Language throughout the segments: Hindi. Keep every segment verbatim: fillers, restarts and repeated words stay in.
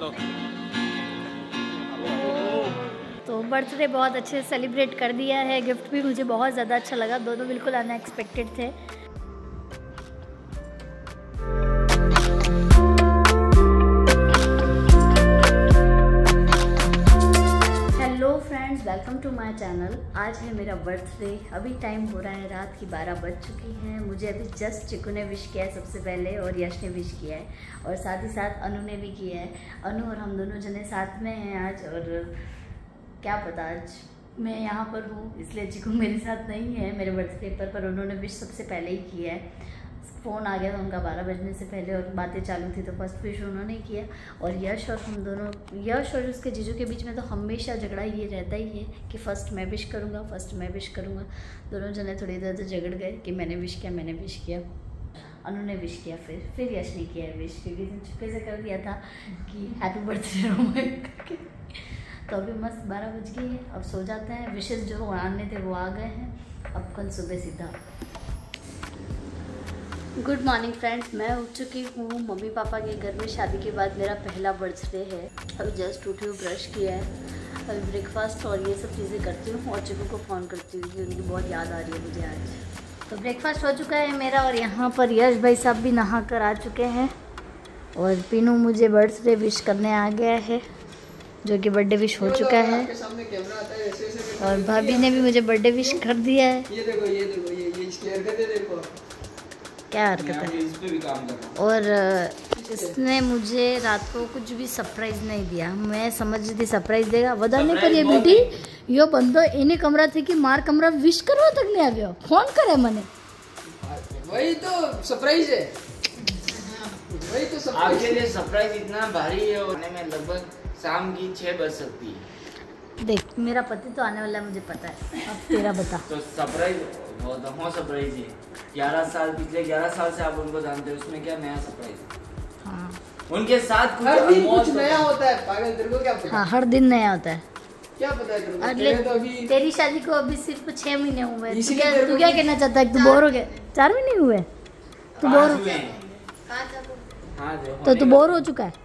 तो बर्थडे बहुत अच्छे से सेलिब्रेट कर दिया है। गिफ्ट भी मुझे बहुत ज़्यादा अच्छा लगा, दोनों बिल्कुल अनएक्सपेक्टेड थे। Welcome to my channel. आज है मेरा बर्थडे। अभी टाइम हो रहा है रात की बारह बज चुकी हैं। मुझे अभी जस्ट चिकू ने विश किया है सबसे पहले, और यश ने विश किया है, और साथ ही साथ अनु ने भी किया है। अनु और हम दोनों जने साथ में हैं आज, और क्या पता आज मैं यहाँ पर हूँ इसलिए चिकू मेरे साथ नहीं है मेरे बर्थडे पर, पर उन्होंने विश सबसे पहले ही किया है। फ़ोन आ गया था उनका बारह बजने से पहले और बातें चालू थी, तो फर्स्ट विश उन्होंने किया। और यश और हम दोनों, यश और उसके जीजू के बीच में तो हमेशा झगड़ा ये रहता ही है कि फ़र्स्ट मैं विश करूँगा, फर्स्ट मैं विश करूँगा। दोनों जने थोड़ी देर तो झगड़ गए कि मैंने विश किया मैंने विश किया। अनु ने विश किया, फिर फिर यश ने किया विश, क्योंकि चुपके से कर दिया था कि हैप्पी बर्थडे रोमांटिक करके। तो अभी मस्त बारह बज गई है, अब सो जाते हैं। विशेष जो आने थे वो आ गए हैं, अब कल सुबह सीधा। गुड मॉर्निंग फ्रेंड्स, मैं उठ चुकी हूँ मम्मी पापा के घर में। शादी के बाद मेरा पहला बर्थडे है। अभी जस्ट उठी हूँ, ब्रश किया है, अभी ब्रेकफास्ट और ये सब चीज़ें करती हूँ, और चिकू को फ़ोन करती हूँ कि उनकी बहुत याद आ रही है मुझे आज। तो ब्रेकफास्ट हो चुका है मेरा, और यहाँ पर यश भाई साहब भी नहा कर आ चुके हैं, और पीनू मुझे बर्थडे विश करने आ गया है, जो कि बर्थडे विश हो चुका है। और भाभी ने भी मुझे बर्थडे विश कर दिया है। ये देखो ये देखो ये ये शेयर कर दे, देखो क्या हरकत है। इस पे भी काम कर रहा हूं। और इसने मुझे रात को कुछ भी सरप्राइज नहीं दिया। मैं समझ रही थी सरप्राइज देगा, वदा नहीं पर ये बेटी यो बंदो इन्हें कमरा थी कि मार कमरा विश करवा तक नहीं आ गया, फोन करे मैंने। वही तो सरप्राइज है, वही तो सरप्राइज। आपके लिए सरप्राइज इतना भारी है, और में लगभग शाम की छह बज सकती है। देख मेरा पति तो आने वाला है, मुझे पता है, अब तेरा बता। तो सरप्राइज बहुत हो सरप्राइज है। ग्यारह साल पिछले ग्यारह साल से आप उनको जानते हो, उसमें क्या नया सरप्राइज। हाँ उनके साथ कुछ हर दिन कुछ नया होता है पागल, तेरे को क्या पता। हाँ हर दिन नया होता है, क्या पता है तेरे को। अगले तो अभी तेरी शादी को अभी सिर्फ छह महीने हुए हैं। तू क्या तू क्या कहना चाहता है? तू बोर हो गया? चार महीने हुए तू बोर हो? तो तू बोर हो चुका है?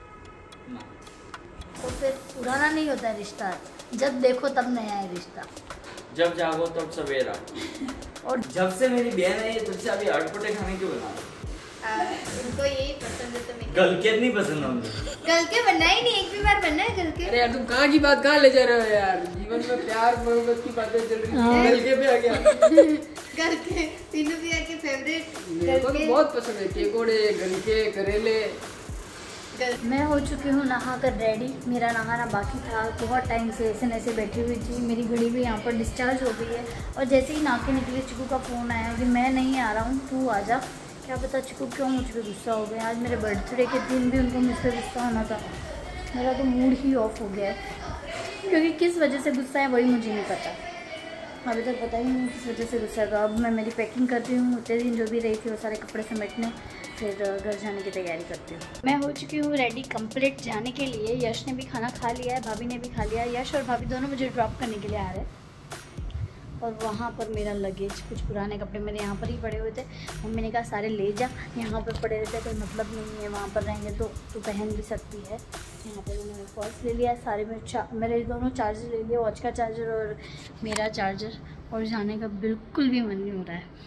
तो फिर पुराना नहीं होता है रिश्ता, जब देखो तब नया है रिश्ता। जब जागो तब सवेरा। और जब से मेरी बहन है तब से अभी अटपटे खाने क्यों बना रहे? उनको यही पसंद है। तो गलके नहीं पसंद होंगे, गलके बनना ही नहीं, एक भी बार बनना है गलके। अरे यार तुम कहाँ की बात कहाँ ले जा रहे हो यार, जीवन में प्यार मोहब्बत की बातें चल रही है, गलके पे आ गया। गलके तीनों भी आके फेवरेट मेरे को तो बहुत पसंद है, केकोड़े गलके करेले। मैं हो चुकी हूँ नहा कर रेडी। मेरा नहाना बाकी था, बहुत टाइम से ऐसे ऐसे बैठी हुई थी। मेरी घड़ी भी यहाँ पर डिस्चार्ज हो गई है, और जैसे ही नहा के निकली चिकू का फ़ोन आया कि मैं नहीं आ रहा हूँ, तू आ जा। क्या पता चिकू क्यों मुझ पर गुस्सा हो गया। आज मेरे बर्थडे के दिन भी उनको मुझ पर गुस्सा होना था। मेरा तो मूड ही ऑफ हो गया है, क्योंकि किस वजह से गुस्सा है वही मुझे नहीं पता, अभी तक पता ही नहीं किस वजह से गुस्सा है। तो अब मैं मेरी पैकिंग कर रही हूँ, उतने दिन जो भी रही थी वो सारे कपड़े समेटने, फिर घर जाने की तैयारी करती हूँ। मैं हो चुकी हूँ रेडी कंप्लीट जाने के लिए। यश ने भी खाना खा लिया है, भाभी ने भी खा लिया है। यश और भाभी दोनों मुझे ड्रॉप करने के लिए आ रहे हैं, और वहाँ पर मेरा लगेज, कुछ पुराने कपड़े मेरे यहाँ पर ही पड़े हुए थे। मम्मी ने कहा सारे ले जा, यहाँ पर पड़े रहते कोई मतलब नहीं है, वहाँ पर रहेंगे तो तू पहन भी सकती है। यहाँ पर उन्होंने पर्स ले लिया, सारे में चा, मेरे दोनों चार्जर ले लिए, वॉच का चार्जर और मेरा चार्जर। और जाने का बिल्कुल भी मन नहीं हो रहा है।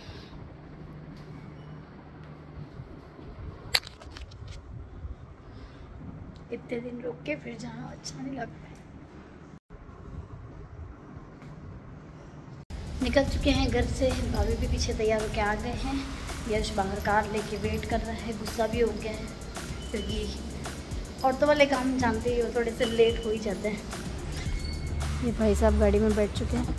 इतने दिन रुक के फिर जाना अच्छा नहीं लगता है। निकल चुके हैं घर से, भाभी भी पीछे तैयार होके आ गए हैं। यश बाहर कार लेके वेट कर रहा है, गुस्सा भी हो गया है, क्योंकि ऑटो वाले काम जानते ही हो, थोड़े से लेट हो ही जाते हैं। ये भाई साहब गाड़ी में बैठ चुके हैं।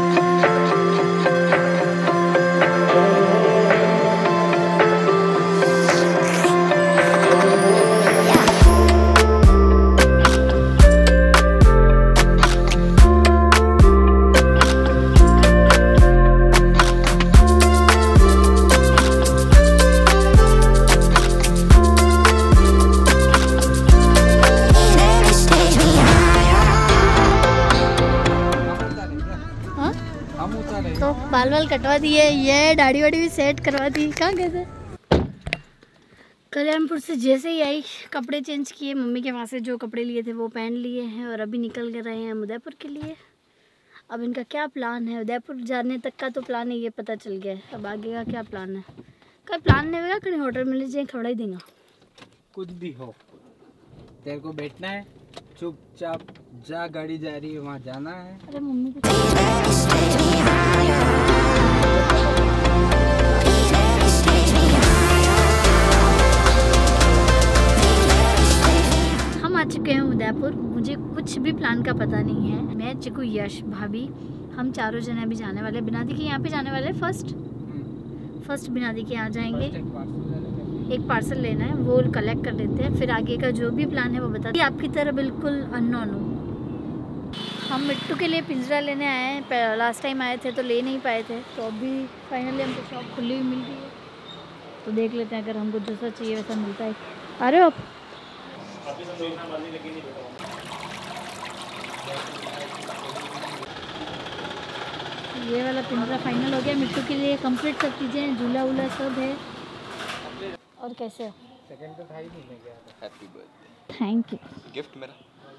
तो बाल बाल कटवा दिए, ये दाढ़ी वाड़ी भी सेट करवा दी। कहाँ गए थे? कल्याणपुर से जैसे ही आई कपड़े चेंज किए, मम्मी के वहाँ से जो कपड़े लिए थे वो पहन लिए हैं और अभी निकल के रहे हैं उदयपुर के लिए। अब इनका क्या प्लान है, उदयपुर जाने तक का तो प्लान है, ये पता चल गया है। अब आगे का क्या प्लान है, क्या प्लान नहीं होगा, कहीं होटल में लीजिए खड़ा ही देगा। कुछ भी हो, तेरे को बैठना है, चुपचाप जा, गाड़ी जा रही है वहाँ जाना है। अरे मम्मी को हम आ चुके हैं उदयपुर। मुझे कुछ भी प्लान का पता नहीं है। मैं, चिकू, यश, भाभी, हम चारों जने अभी जाने वाले बिनादी के यहाँ पे जाने वाले। फर्स्ट फर्स्ट बिनादी के यहाँ जाएंगे, एक पार्सल लेना है, वो कलेक्ट कर लेते हैं, फिर आगे का जो भी प्लान है वो बता। आपकी तरह बिल्कुल अननोन हूँ। हम मिट्टू के लिए पिंजरा लेने आए हैं, लास्ट टाइम आए थे तो ले नहीं पाए थे, तो अभी फाइनली हमको शॉप खुली हुई मिल गई है, तो देख लेते हैं अगर हमको जैसा चाहिए वैसा मिलता है। आ रहे हो आप? ये वाला पिंजरा फाइनल हो गया मिट्टू के लिए। कंप्लीट सब चीज़ें, झूला वूला सब है। और कैसे हो? सेकंड तो था ही नहीं, मैं गया था। Happy birthday. Thank you. Gift मेरा।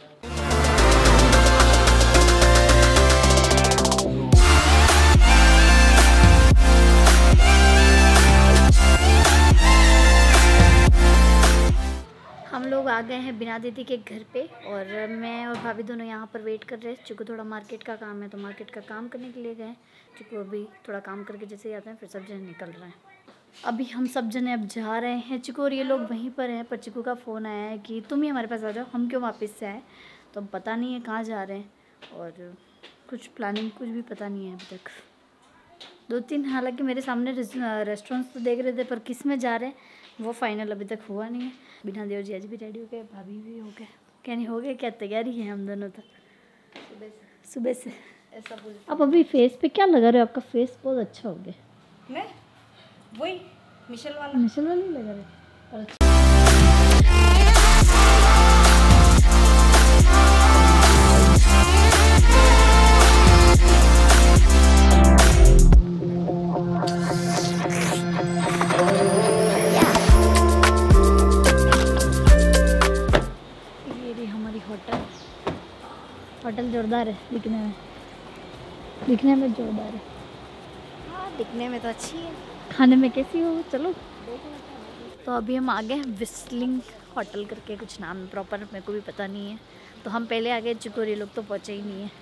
हम लोग आ गए हैं बिना दीदी के घर पे और मैं और भाभी दोनों यहाँ पर वेट कर रहे हैं। चिकू थोड़ा मार्केट का काम है तो मार्केट का काम करने के लिए गए। चिकू अभी थोड़ा काम करके जैसे ही आते हैं फिर सब जने निकल रहे हैं। अभी हम सब जने अब जा रहे हैं। चिकू और ये लोग वहीं पर हैं, पर चिकू का फ़ोन आया है कि तुम ही हमारे पास आ जाओ, हम क्यों वापस से आए। तो अब पता नहीं है कहाँ जा रहे हैं और कुछ प्लानिंग कुछ भी पता नहीं है अभी तक। दो तीन हालांकि मेरे सामने रेस्टोरेंट्स तो देख रहे थे, पर किस में जा रहे हैं वो फाइनल अभी तक हुआ नहीं है। बिना देवर जी आज भी रेडी हो गए, भाभी भी हो गए, क्या नहीं हो गए, क्या तैयारी है हम दोनों तो सुबह से सुबह से ऐसा बोल। अब अभी फेस पे क्या लगा रहे हो? आपका फेस बहुत अच्छा हो गया। मैं वही मिशेल वाला मिशेल वाला नहीं लगा रहे और होटल जोरदार है दिखने में, दिखने में जोरदार है। हाँ, दिखने में तो अच्छी है, खाने में कैसी हो चलो। तो अभी हम आ गए हैं विस्लिंग होटल करके, कुछ नाम प्रॉपर मेरे को भी पता नहीं है। तो हम पहले आ गए, चिकोरी लोग तो पहुँचे ही नहीं है।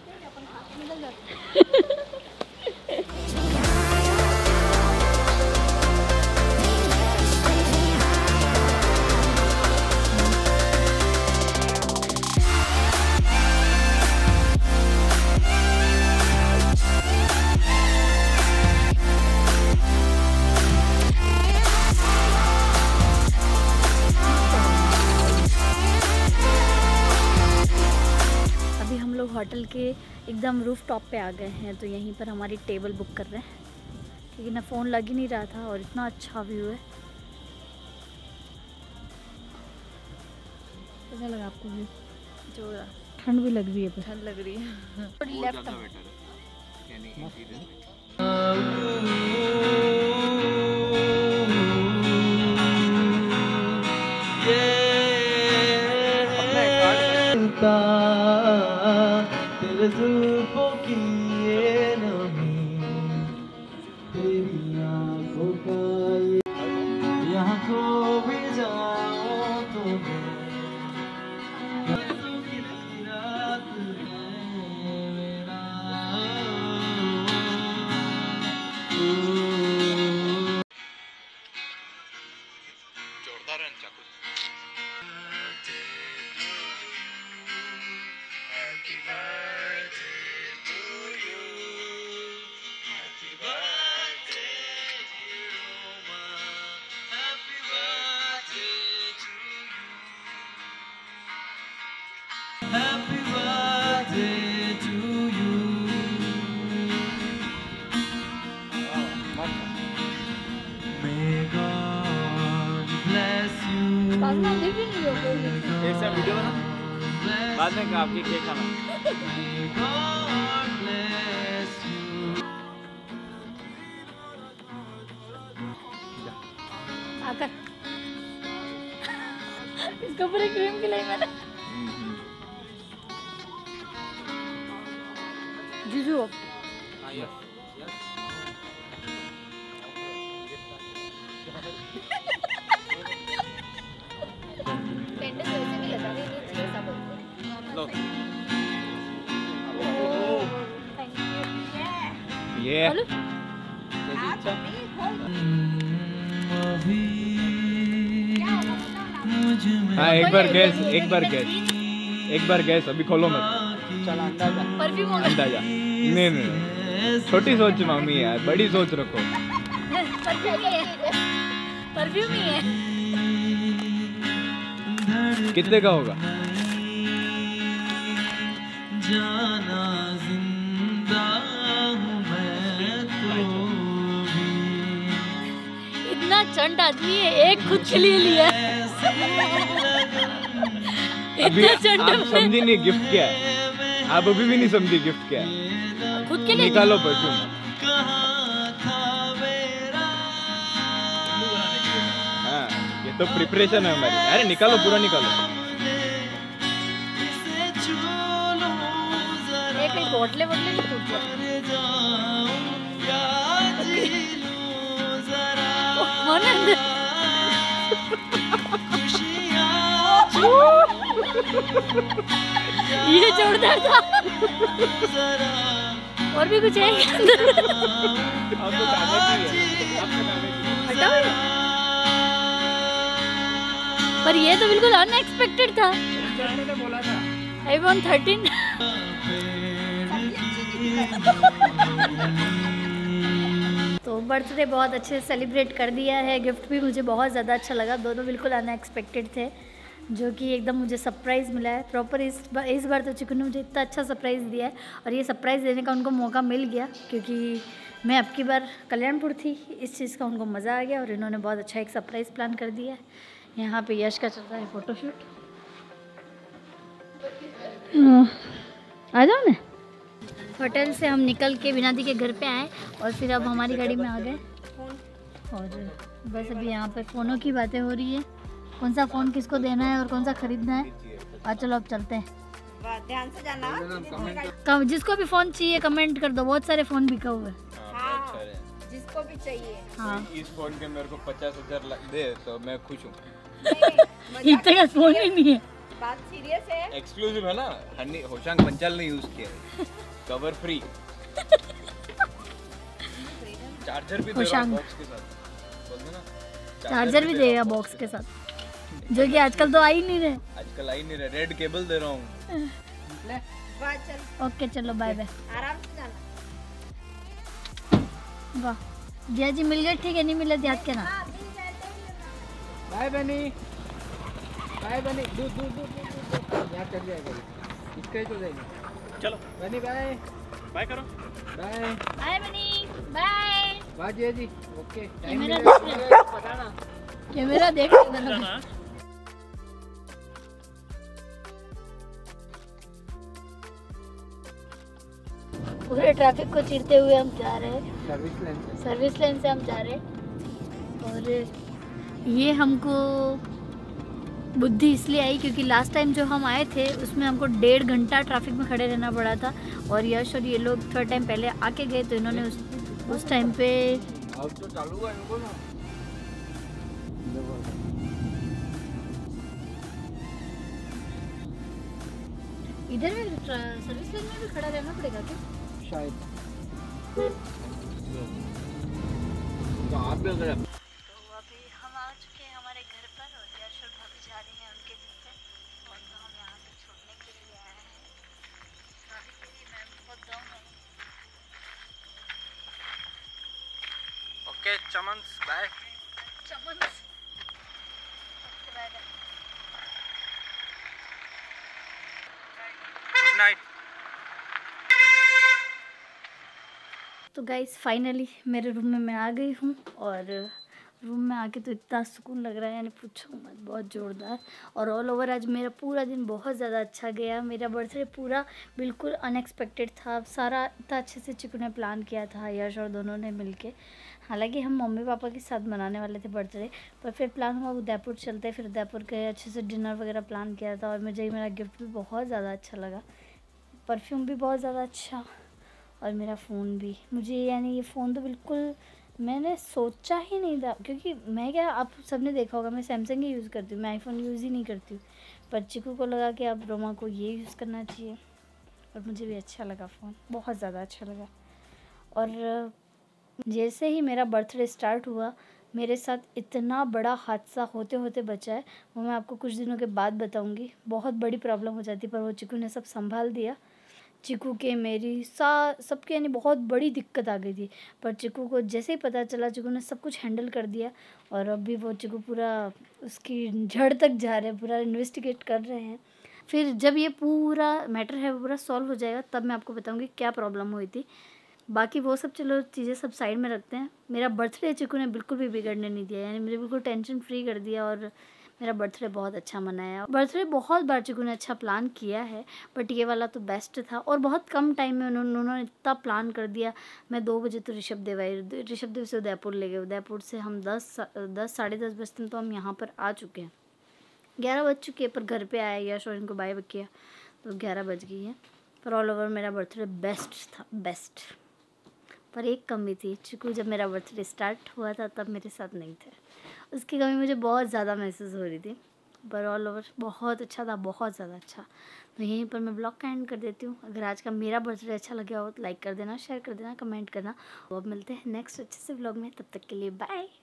होटल के एकदम रूफ टॉप पे आ गए हैं, तो यहीं पर हमारी टेबल बुक कर रहे हैं क्योंकि ना फ़ोन लग ही नहीं रहा था और इतना अच्छा व्यू है। कैसा लगा आपको व्यू? जो ठंड भी लग रही है, ठंड लग रही है। तेरे जुल्फों की ये नमी, तेरी आँखों का ये, यहाँ खो भी जाऊं तो रात है मेरा। जोरदार है चाकू। Happy birthday to you. May God bless you. एक साथ वीडियो बना, बाद में आपकी केक खाना। May God bless you. आकर कपड़े क्रीम खिलाई मैंने। जीजू ये हाँ एक बार गैस एक बार गैस एक बार गैस अभी खोलो मत। चल अंदाजा परफ्यूम होगा। अंदाजा नहीं नहीं छोटी सोच मम्मी यार बड़ी सोच रखो। परफ्यूम ही है, परफ्यूम ही है। कितने का होगा? जाना जिंदा हूँ मैं तो भी। इतना चंड आदमी है, एक खुद के लिए लिया। अभी इतना चंड आप समझी नहीं गिफ्ट क्या है। आप अभी भी नहीं समझी गिफ्ट क्या है। खुद के लिए निकालो परफ्यूम। हाँ ये तो प्रिपरेशन है हमारी। अरे निकालो पूरा निकालो। कहीं बोतले बोतले नहीं टूट ये जोरदार था। और भी कुछ है हटाओ। पर ये तो बिल्कुल अनएक्सपेक्टेड था। बोला था आई वॉन्ट थर्टीन। तो बर्थडे बहुत अच्छे से सेलिब्रेट कर दिया है। गिफ्ट भी मुझे बहुत ज़्यादा अच्छा लगा। दोनों बिल्कुल अनएक्सपेक्टेड थे, जो कि एकदम मुझे सरप्राइज़ मिला है प्रॉपर। इस बार इस बार तो चिकन ने मुझे इतना अच्छा सरप्राइज़ दिया है, और ये सरप्राइज़ देने का उनको मौका मिल गया क्योंकि मैं अब की बार कल्याणपुर थी। इस चीज़ का उनको मज़ा आ गया और इन्होंने बहुत अच्छा एक सरप्राइज़ प्लान कर दिया है। यहाँ पे यश का चल रहा है फ़ोटोशूट। आ जाओ ना। होटल से हम निकल के विनादी के घर पे आए और फिर अब हमारी गाड़ी में आ गए। और बस अभी यहाँ पे फ़ोनों की बातें हो रही है, कौन सा फ़ोन किसको देना है और कौन सा ख़रीदना है। और चलो अब चलते हैं। ध्यान से जाना। कम जिसको भी फ़ोन चाहिए कमेंट कर दो, बहुत सारे फ़ोन बिका हुए। हाँ, जिसको भी चाहिए। हाँ इस फोन के मेरे को पचास हजार दे तो मैं खुश हूँ। इतने का फ़ोन ही नहीं है। बात सीरियस है। एक्सक्लूसिव है ना। हनी होशांग पंचाल ने यूज किया कवर फ्री। चार्जर भी देगा बॉक्स के साथ। बोल दो ना चार्जर भी देगा बॉक्स के साथ, जो कि आजकल तो आ ही नहीं रहे। आजकल आ ही नहीं रहे। रेड केबल दे रहा हूँ। चल ओके चलो बाय बाय। आराम से जाना। वाह जिया जी मिल गए। ठीक है, नहीं मिले याद के ना। बाय बनी बाय बनी। दूध दूध दूध यहाँ चल जाएगा, इसका ही तो जाएगी। चलो बनी बाय बाय करो। Bye bye Bunny bye. Bye Jiya ji. Okay time camera मिलेगा बताना। कैमरा देख लेना। पूरे ट्रैफिक को चीरते हुए हम जा रहे हैं। सर्विस लाइन से सर्विस लाइन से हम जा रहे हैं। और ये हमको बुद्धि इसलिए आई क्योंकि लास्ट टाइम जो हम आए थे उसमें हमको डेढ़ घंटा ट्रैफिक में खड़े रहना पड़ा था। और यश और ये लोग थर्ड टाइम पहले आके गए तो इन्होंने उस उस टाइम पे अब तो चालू हुआ इनको ना। इधर भी सर्विस लाइन में भी खड़ा रहना पड़ेगा क्या? शायद तो आप भी अगर तो अभी हम आ चुके हैं हमारे घर पर और यश और भाभी जा रहे हैं उनके घर पे। और तो हम यहाँ पे छोड़ने के लिए आए हैं। भाभी के लिए मैम बहुत दम है। ओके चमन्स bye. Chaman okay bye bye. Good night. तो गाइस फाइनली मेरे रूम में मैं आ गई हूँ और रूम में आके तो इतना सुकून लग रहा है, यानी पूछो मत, बहुत ज़ोरदार। और ऑल ओवर आज मेरा पूरा दिन बहुत ज़्यादा अच्छा गया। मेरा बर्थडे पूरा बिल्कुल अनएक्सपेक्टेड था। सारा इतना अच्छे से चिकू ने प्लान किया था, यश और दोनों ने मिलके। हालांकि हम मम्मी पापा के साथ मनाने वाले थे बर्थडे, पर फिर प्लान हुआ उदयपुर चलते, फिर उदयपुर गए, अच्छे से डिनर वगैरह प्लान किया था। और मुझे मेरा गिफ्ट भी बहुत ज़्यादा अच्छा लगा, परफ्यूम भी बहुत ज़्यादा अच्छा, और मेरा फ़ोन भी। मुझे यानी ये फ़ोन तो बिल्कुल मैंने सोचा ही नहीं था, क्योंकि मैं क्या, आप सबने देखा होगा मैं सैमसंग ही यूज़ करती हूँ, मैं आईफोन यूज़ ही नहीं करती हूँ। पर चिकू को लगा कि अब रोमा को ये यूज़ करना चाहिए, और मुझे भी अच्छा लगा फ़ोन, बहुत ज़्यादा अच्छा लगा। और जैसे ही मेरा बर्थडे स्टार्ट हुआ, मेरे साथ इतना बड़ा हादसा होते होते बचा है, वो मैं आपको कुछ दिनों के बाद बताऊंगी। बहुत बड़ी प्रॉब्लम हो जाती, पर वो चिकू ने सब संभाल दिया। चिकू के मेरी सा सबके यानी बहुत बड़ी दिक्कत आ गई थी, पर चिकू को जैसे ही पता चला, चिकू ने सब कुछ हैंडल कर दिया। और अभी वो चिकू पूरा उसकी जड़ तक जा रहे हैं, पूरा इन्वेस्टिगेट कर रहे हैं। फिर जब ये पूरा मैटर है वो पूरा सॉल्व हो जाएगा, तब मैं आपको बताऊंगी क्या प्रॉब्लम हुई थी। बाकी वो सब चलो चीज़ें सब साइड में रखते हैं। मेरा बर्थडे चिकू ने बिल्कुल भी बिगड़ने नहीं दिया, यानी मुझे बिल्कुल टेंशन फ्री कर दिया, और मेरा बर्थडे बहुत अच्छा मनाया। बर्थडे बहुत बार चिकू ने अच्छा प्लान किया है, बट ये वाला तो बेस्ट था, और बहुत कम टाइम में उन्होंने उन्होंने इतना प्लान कर दिया। मैं दो बजे तो ऋषभ देव आई, ऋषभ देव से उदयपुर ले गए, उदयपुर से हम दस दस साढ़े दस बजते तो हम यहाँ पर आ चुके हैं, ग्यारह बज चुके हैं। पर घर पे आया यश और इनको बाय किया तो ग्यारह बज गई है। पर ऑल ओवर मेरा बर्थडे बेस्ट था, बेस्ट। पर एक कमी थी, चिकू जब मेरा बर्थडे स्टार्ट हुआ था तब मेरे साथ नहीं थे, उसकी कमी मुझे बहुत ज़्यादा महसूस हो रही थी। पर ऑल ओवर बहुत अच्छा था, बहुत ज़्यादा अच्छा। तो यहीं पर मैं ब्लॉग का एंड कर देती हूँ। अगर आज का मेरा बर्थडे अच्छा लगा हो तो लाइक कर देना, शेयर कर देना, कमेंट करना। तो अब मिलते हैं नेक्स्ट अच्छे से ब्लॉग में, तब तक के लिए बाय।